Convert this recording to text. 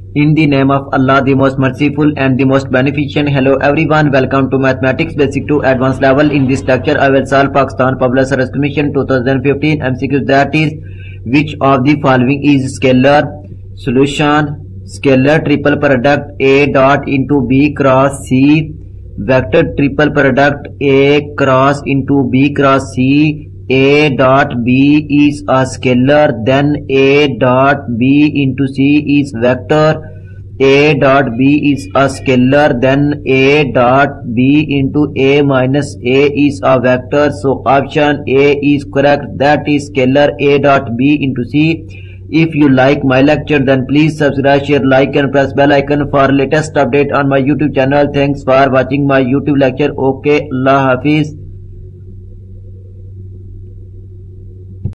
In the name of Allah, the most merciful and the most beneficent. Hello everyone, welcome to Mathematics Basic to Advanced Level. In this lecture, I will solve Pakistan Public Service Commission 2015 MCQ, that is, which of the following is scalar? Solution: scalar triple product A dot into B cross C, vector triple product A cross into B cross C. A dot B is a scalar, then A dot B into C is vector. A dot B is a scalar, then A dot B into A minus A is a vector. So option A is correct, that is scalar A dot B into C. If you like my lecture, then please subscribe, share, like and press bell icon for latest update on my YouTube channel. Thanks for watching my YouTube lecture. Okay, Allah Hafiz.